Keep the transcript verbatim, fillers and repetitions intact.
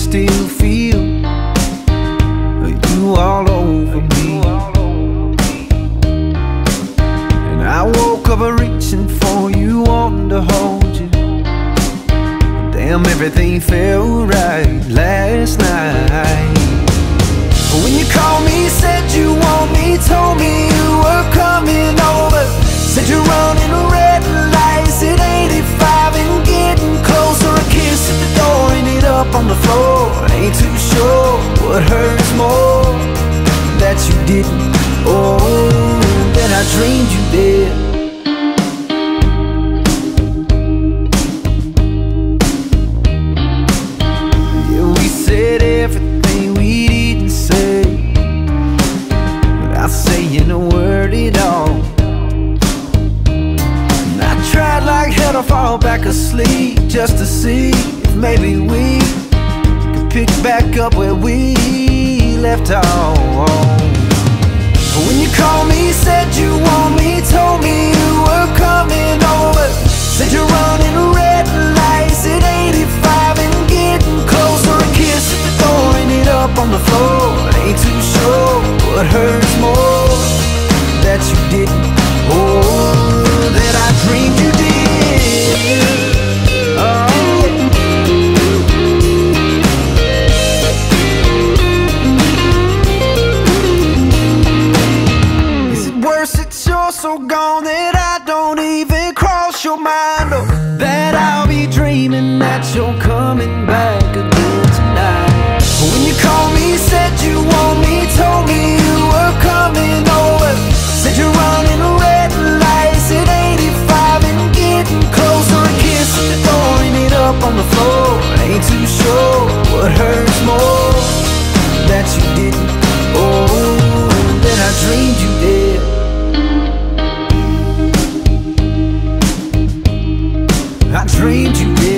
still feel you all over me. And I woke up reaching for you, wanting to hold you. Damn, everything felt right last night. When you called me, said you want me, told me you were coming over, said you're running red lights at eighty-five and getting closer. A kiss at the door, and it up on the floor. Ain't too sure what hurts more, that you didn't, or that I dreamed you did. Yeah, we said everything we didn't say without saying a word at all. And I tried like hell to fall back asleep, just to see if maybe we could pick back up where we left off. When you called me, said you want me, told me you were coming over, said you're running red lights at eighty-five and getting closer. A kiss at the door, and it up on the floor. Ain't too sure what hurts more, that you didn't, or that I dreamed you did. Oh. So gone that I don't even cross your mind, or that I'll be dreaming that you're coming back again tonight. When you called me, said you want me, told me you were coming over, said you're running red lights at eighty-five and getting closer. A kiss at the door, and it up on the floor. Ain't too sure what hurts more, that you didn't, or that I dreamed you did. I dreamed you did.